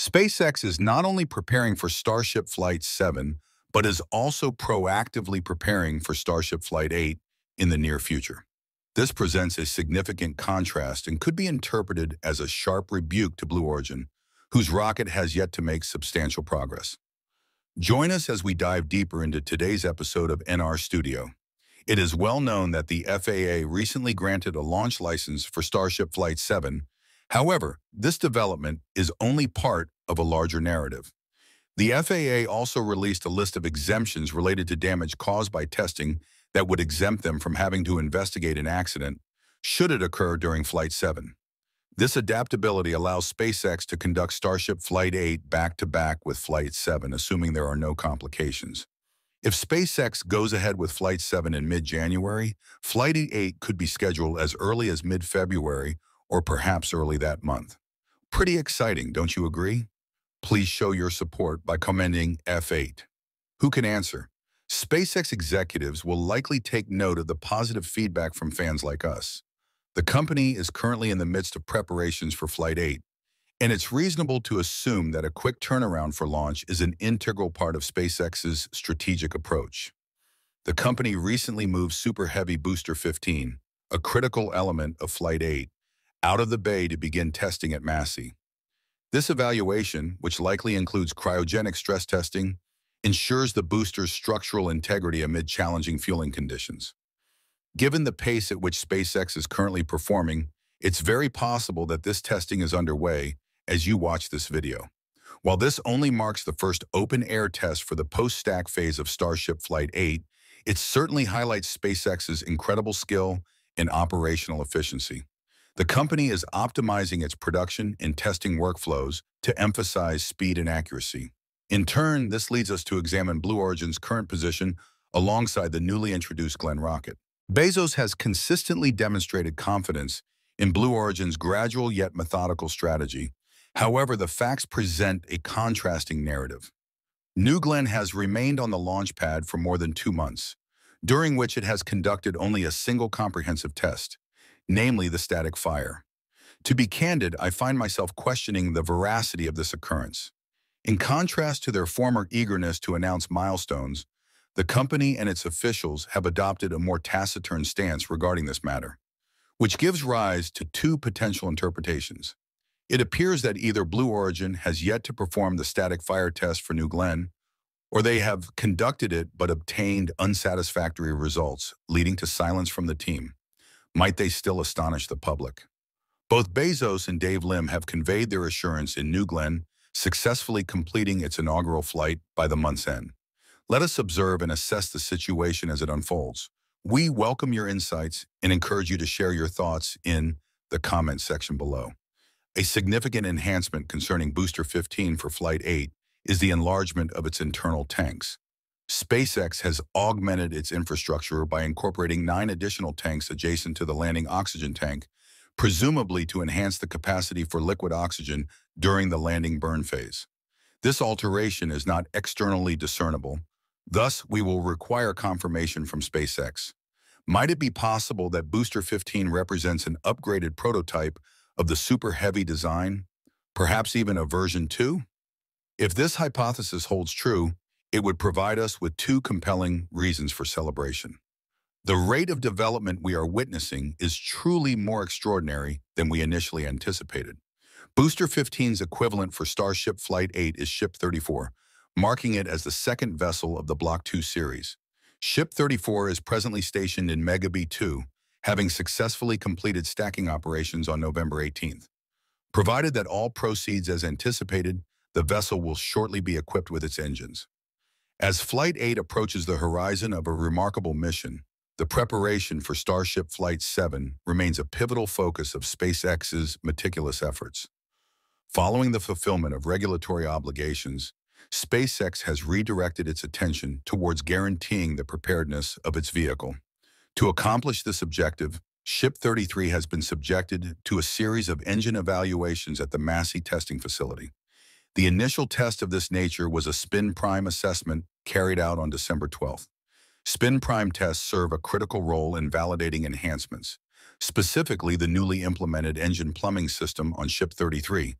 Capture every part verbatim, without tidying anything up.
SpaceX is not only preparing for Starship Flight seven, but is also proactively preparing for Starship Flight eight in the near future. This presents a significant contrast and could be interpreted as a sharp rebuke to Blue Origin, whose rocket has yet to make substantial progress. Join us as we dive deeper into today's episode of N R Studio. It is well known that the F A A recently granted a launch license for Starship Flight seven. However, this development is only part of a larger narrative. The F A A also released a list of exemptions related to damage caused by testing that would exempt them from having to investigate an accident should it occur during Flight seven. This adaptability allows SpaceX to conduct Starship Flight eight back-to-back with Flight seven, assuming there are no complications. If SpaceX goes ahead with Flight seven in mid-January, Flight eight could be scheduled as early as mid-February or perhaps early that month. Pretty exciting, don't you agree? Please show your support by commenting F eight. Who can answer? SpaceX executives will likely take note of the positive feedback from fans like us. The company is currently in the midst of preparations for Flight eight, and it's reasonable to assume that a quick turnaround for launch is an integral part of SpaceX's strategic approach. The company recently moved Super Heavy Booster fifteen, a critical element of Flight eight, out of the bay to begin testing at Massey. This evaluation, which likely includes cryogenic stress testing, ensures the booster's structural integrity amid challenging fueling conditions. Given the pace at which SpaceX is currently performing, it's very possible that this testing is underway as you watch this video. While this only marks the first open-air test for the post-stack phase of Starship Flight eight, it certainly highlights SpaceX's incredible skill and operational efficiency. The company is optimizing its production and testing workflows to emphasize speed and accuracy. In turn, this leads us to examine Blue Origin's current position alongside the newly introduced Glen rocket. Bezos has consistently demonstrated confidence in Blue Origin's gradual yet methodical strategy. However, the facts present a contrasting narrative. New Glen has remained on the launch pad for more than two months, during which it has conducted only a single comprehensive test, namely the static fire. To be candid, I find myself questioning the veracity of this occurrence. In contrast to their former eagerness to announce milestones, the company and its officials have adopted a more taciturn stance regarding this matter, which gives rise to two potential interpretations. It appears that either Blue Origin has yet to perform the static fire test for New Glen, or they have conducted it but obtained unsatisfactory results, leading to silence from the team. Might they still astonish the public? Both Bezos and Dave Limb have conveyed their assurance in New Glen, successfully completing its inaugural flight by the month's end. Let us observe and assess the situation as it unfolds. We welcome your insights and encourage you to share your thoughts in the comment section below. A significant enhancement concerning Booster fifteen for Flight eight is the enlargement of its internal tanks. SpaceX has augmented its infrastructure by incorporating nine additional tanks adjacent to the landing oxygen tank, presumably to enhance the capacity for liquid oxygen during the landing burn phase. This alteration is not externally discernible. Thus, we will require confirmation from SpaceX. Might it be possible that Booster fifteen represents an upgraded prototype of the Super Heavy design, perhaps even a version two? If this hypothesis holds true, it would provide us with two compelling reasons for celebration. The rate of development we are witnessing is truly more extraordinary than we initially anticipated. Booster fifteen's equivalent for Starship Flight eight is Ship thirty-four, marking it as the second vessel of the Block two series. Ship thirty-four is presently stationed in Megabe two, having successfully completed stacking operations on November eighteenth. Provided that all proceeds as anticipated, the vessel will shortly be equipped with its engines. As Flight eight approaches the horizon of a remarkable mission, the preparation for Starship Flight seven remains a pivotal focus of SpaceX's meticulous efforts. Following the fulfillment of regulatory obligations, SpaceX has redirected its attention towards guaranteeing the preparedness of its vehicle. To accomplish this objective, Ship thirty-three has been subjected to a series of engine evaluations at the Massey testing facility. The initial test of this nature was a spin prime assessment carried out on December twelfth. Spin prime tests serve a critical role in validating enhancements, specifically the newly implemented engine plumbing system on Ship thirty-three,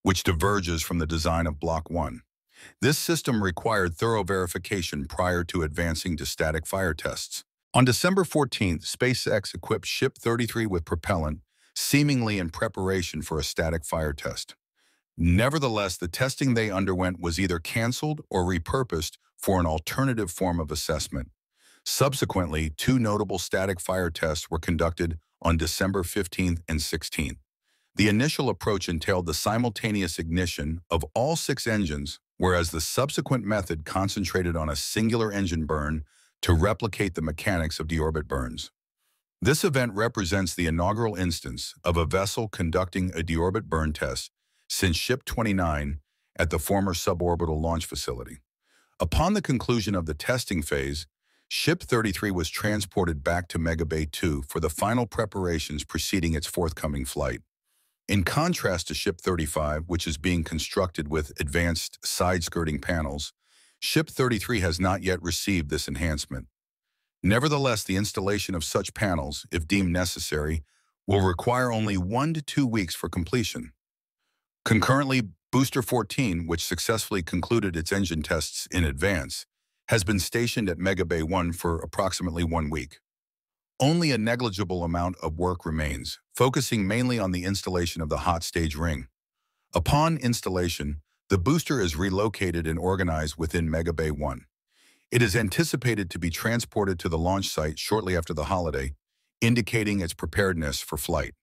which diverges from the design of Block one. This system required thorough verification prior to advancing to static fire tests. On December fourteenth, SpaceX equipped Ship thirty-three with propellant, seemingly in preparation for a static fire test. Nevertheless, the testing they underwent was either canceled or repurposed for an alternative form of assessment. Subsequently, two notable static fire tests were conducted on December fifteenth and sixteenth. The initial approach entailed the simultaneous ignition of all six engines, whereas the subsequent method concentrated on a singular engine burn to replicate the mechanics of deorbit burns. This event represents the inaugural instance of a vessel conducting a deorbit burn test since Ship twenty-nine at the former suborbital launch facility. Upon the conclusion of the testing phase, Ship thirty-three was transported back to Megabe two for the final preparations preceding its forthcoming flight. In contrast to Ship thirty-five, which is being constructed with advanced side-skirting panels, Ship thirty-three has not yet received this enhancement. Nevertheless, the installation of such panels, if deemed necessary, will require only one to two weeks for completion. Concurrently, Booster fourteen, which successfully concluded its engine tests in advance, has been stationed at Megabe one for approximately one week. Only a negligible amount of work remains, focusing mainly on the installation of the hot stage ring. Upon installation, the booster is relocated and organized within Megabe one. It is anticipated to be transported to the launch site shortly after the holiday, indicating its preparedness for flight.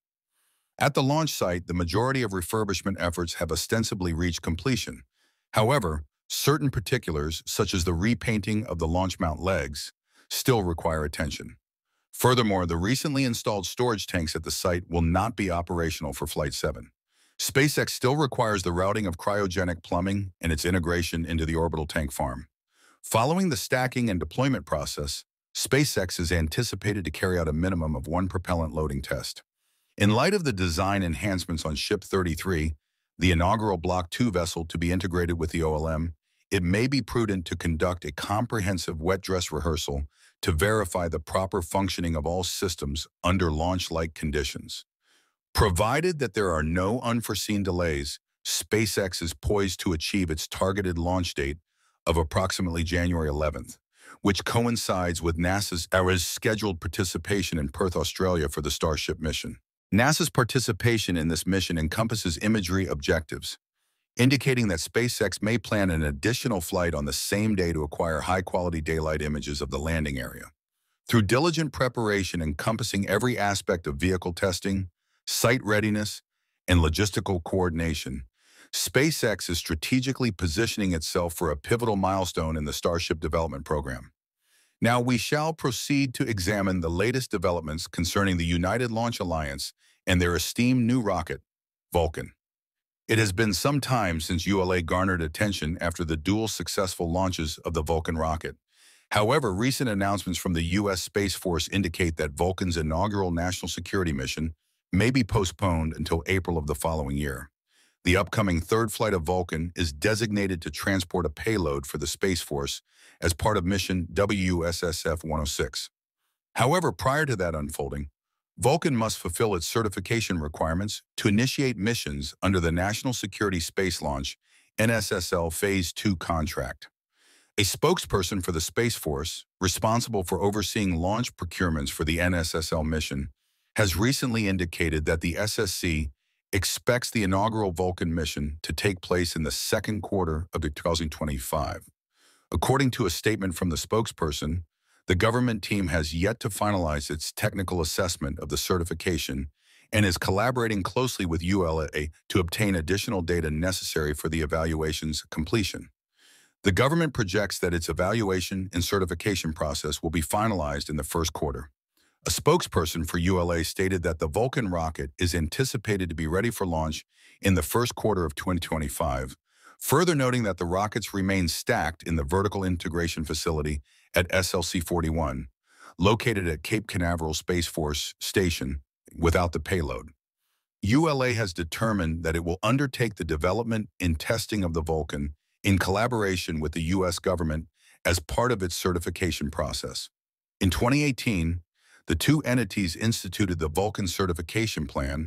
At the launch site, the majority of refurbishment efforts have ostensibly reached completion. However, certain particulars, such as the repainting of the launch mount legs, still require attention. Furthermore, the recently installed storage tanks at the site will not be operational for Flight seven. SpaceX still requires the routing of cryogenic plumbing and its integration into the orbital tank farm. Following the stacking and deployment process, SpaceX is anticipated to carry out a minimum of one propellant loading test. In light of the design enhancements on Ship thirty-three, the inaugural Block two vessel to be integrated with the O L M, it may be prudent to conduct a comprehensive wet dress rehearsal to verify the proper functioning of all systems under launch-like conditions. Provided that there are no unforeseen delays, SpaceX is poised to achieve its targeted launch date of approximately January eleventh, which coincides with NASA's scheduled participation in Perth, Australia for the Starship mission. NASA's participation in this mission encompasses imagery objectives, indicating that SpaceX may plan an additional flight on the same day to acquire high-quality daylight images of the landing area. Through diligent preparation encompassing every aspect of vehicle testing, site readiness, and logistical coordination, SpaceX is strategically positioning itself for a pivotal milestone in the Starship development program. Now we shall proceed to examine the latest developments concerning the United Launch Alliance and their esteemed new rocket, Vulcan. It has been some time since U L A garnered attention after the dual successful launches of the Vulcan rocket. However, recent announcements from the U S Space Force indicate that Vulcan's inaugural national security mission may be postponed until April of the following year. The upcoming third flight of Vulcan is designated to transport a payload for the Space Force as part of mission W S S F one oh six. However, prior to that unfolding, Vulcan must fulfill its certification requirements to initiate missions under the National Security Space Launch N S S L Phase two contract. A spokesperson for the Space Force, responsible for overseeing launch procurements for the N S S L mission, has recently indicated that the S S C expects the inaugural Vulcan mission to take place in the second quarter of two thousand twenty-five. According to a statement from the spokesperson, the government team has yet to finalize its technical assessment of the certification and is collaborating closely with U L A to obtain additional data necessary for the evaluation's completion. The government projects that its evaluation and certification process will be finalized in the first quarter. A spokesperson for U L A stated that the Vulcan rocket is anticipated to be ready for launch in the first quarter of twenty twenty-five, further noting that the rockets remain stacked in the vertical integration facility at S L C forty-one, located at Cape Canaveral Space Force Station, without the payload. U L A has determined that it will undertake the development and testing of the Vulcan in collaboration with the U S government as part of its certification process. In twenty eighteen, the two entities instituted the Vulcan Certification Plan,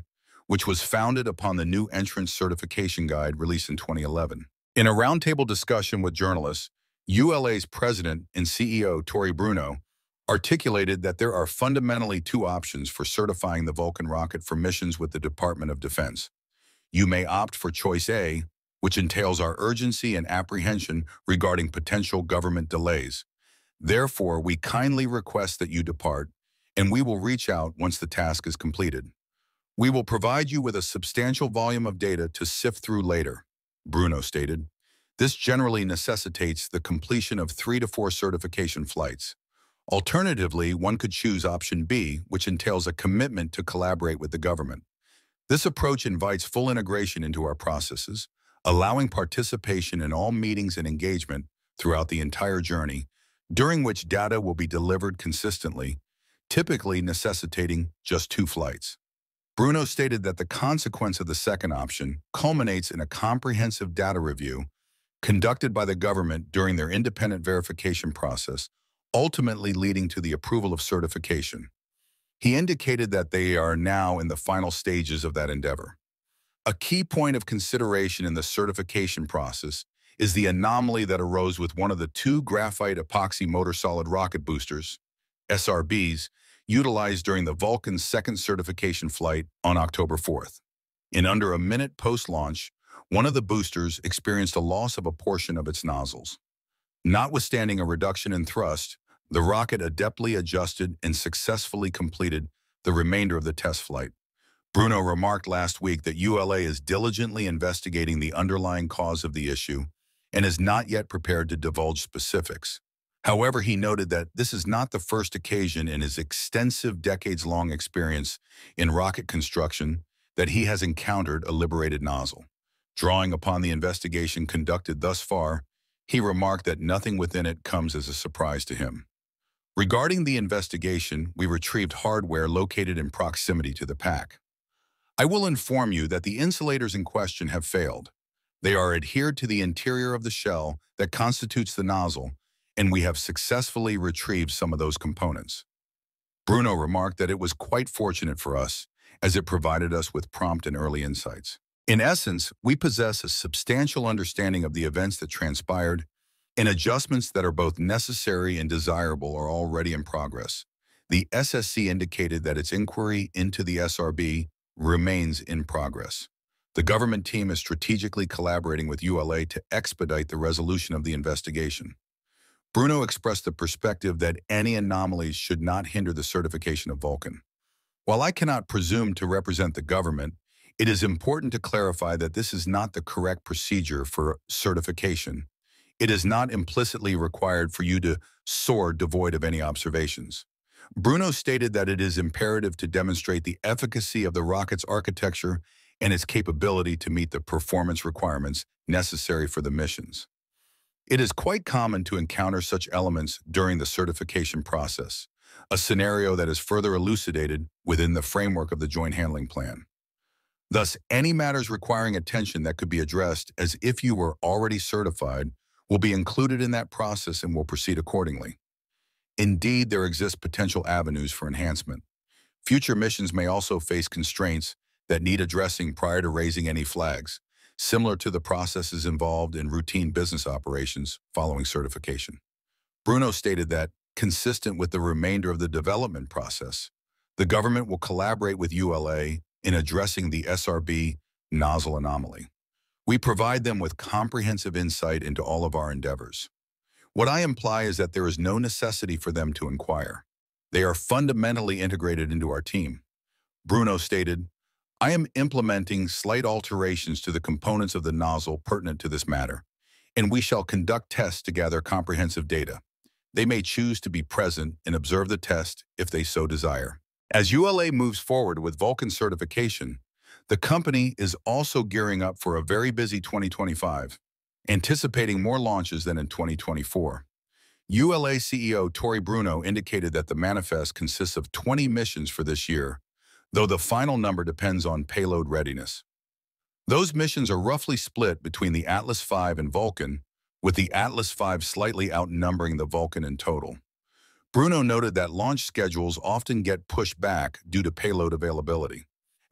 which was founded upon the new entrance certification guide released in twenty eleven. In a roundtable discussion with journalists, U L A's president and C E O, Tory Bruno, articulated that there are fundamentally two options for certifying the Vulcan rocket for missions with the Department of Defense. You may opt for choice A, which entails our urgency and apprehension regarding potential government delays. Therefore, we kindly request that you depart, and we will reach out once the task is completed. We will provide you with a substantial volume of data to sift through later, Bruno stated. This generally necessitates the completion of three to four certification flights. Alternatively, one could choose option B, which entails a commitment to collaborate with the government. This approach invites full integration into our processes, allowing participation in all meetings and engagement throughout the entire journey, during which data will be delivered consistently, typically necessitating just two flights. Bruno stated that the consequence of the second option culminates in a comprehensive data review conducted by the government during their independent verification process, ultimately leading to the approval of certification. He indicated that they are now in the final stages of that endeavor. A key point of consideration in the certification process is the anomaly that arose with one of the two graphite epoxy motor solid rocket boosters, S R Bs, utilized during the Vulcan's second certification flight on October fourth. In under a minute post-launch, one of the boosters experienced a loss of a portion of its nozzles. Notwithstanding a reduction in thrust, the rocket adeptly adjusted and successfully completed the remainder of the test flight. Bruno remarked last week that U L A is diligently investigating the underlying cause of the issue and is not yet prepared to divulge specifics. However, he noted that this is not the first occasion in his extensive decades-long experience in rocket construction that he has encountered a liberated nozzle. Drawing upon the investigation conducted thus far, he remarked that nothing within it comes as a surprise to him. Regarding the investigation, we retrieved hardware located in proximity to the pack. I will inform you that the insulators in question have failed. They are adhered to the interior of the shell that constitutes the nozzle, and we have successfully retrieved some of those components. Bruno remarked that it was quite fortunate for us, as it provided us with prompt and early insights. In essence, we possess a substantial understanding of the events that transpired, and adjustments that are both necessary and desirable are already in progress. The S S C indicated that its inquiry into the S R B remains in progress. The government team is strategically collaborating with U L A to expedite the resolution of the investigation. Bruno expressed the perspective that any anomalies should not hinder the certification of Vulcan. While I cannot presume to represent the government, it is important to clarify that this is not the correct procedure for certification. It is not implicitly required for you to soar devoid of any observations. Bruno stated that it is imperative to demonstrate the efficacy of the rocket's architecture and its capability to meet the performance requirements necessary for the missions. It is quite common to encounter such elements during the certification process, a scenario that is further elucidated within the framework of the Joint Handling Plan. Thus, any matters requiring attention that could be addressed as if you were already certified will be included in that process and will proceed accordingly. Indeed, there exist potential avenues for enhancement. Future missions may also face constraints that need addressing prior to raising any flags, similar to the processes involved in routine business operations following certification. Bruno stated that, consistent with the remainder of the development process, the government will collaborate with U L A in addressing the S R B nozzle anomaly. We provide them with comprehensive insight into all of our endeavors. What I imply is that there is no necessity for them to inquire. They are fundamentally integrated into our team. Bruno stated, I am implementing slight alterations to the components of the nozzle pertinent to this matter, and we shall conduct tests to gather comprehensive data. They may choose to be present and observe the test if they so desire. As U L A moves forward with Vulcan certification, the company is also gearing up for a very busy twenty twenty-five, anticipating more launches than in twenty twenty-four. U L A C E O Tory Bruno indicated that the manifest consists of twenty missions for this year, though the final number depends on payload readiness. Those missions are roughly split between the Atlas five and Vulcan, with the Atlas five slightly outnumbering the Vulcan in total. Bruno noted that launch schedules often get pushed back due to payload availability.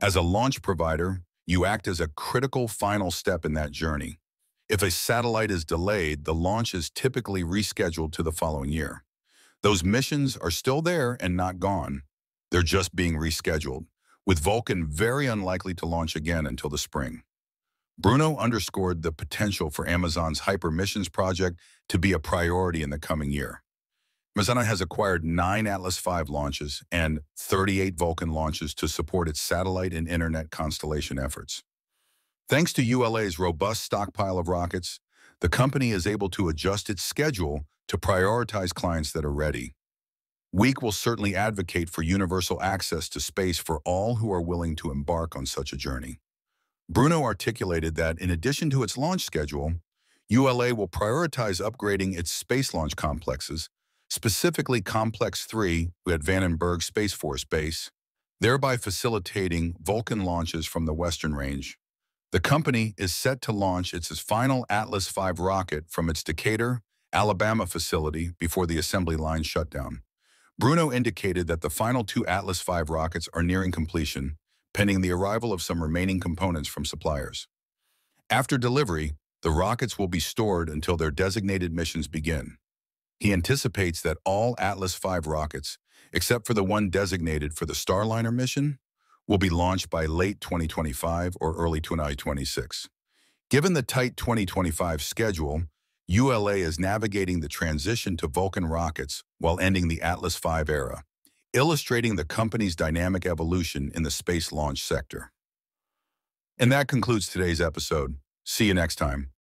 As a launch provider, you act as a critical final step in that journey. If a satellite is delayed, the launch is typically rescheduled to the following year. Those missions are still there and not gone. They're just being rescheduled, with Vulcan very unlikely to launch again until the spring. Bruno underscored the potential for Amazon's hypermissions project to be a priority in the coming year. Amazon has acquired nine Atlas five launches and thirty-eight Vulcan launches to support its satellite and internet constellation efforts. Thanks to U L A's robust stockpile of rockets, the company is able to adjust its schedule to prioritize clients that are ready. Week will certainly advocate for universal access to space for all who are willing to embark on such a journey. Bruno articulated that in addition to its launch schedule, U L A will prioritize upgrading its space launch complexes, specifically Complex three at Vandenberg Space Force Base, thereby facilitating Vulcan launches from the Western Range. The company is set to launch its final Atlas five rocket from its Decatur, Alabama facility before the assembly line shutdown. Bruno indicated that the final two Atlas five rockets are nearing completion, pending the arrival of some remaining components from suppliers. After delivery, the rockets will be stored until their designated missions begin. He anticipates that all Atlas five rockets, except for the one designated for the Starliner mission, will be launched by late twenty twenty-five or early twenty twenty-six. Given the tight twenty twenty-five schedule, U L A is navigating the transition to Vulcan rockets while ending the Atlas five era, illustrating the company's dynamic evolution in the space launch sector. And that concludes today's episode. See you next time.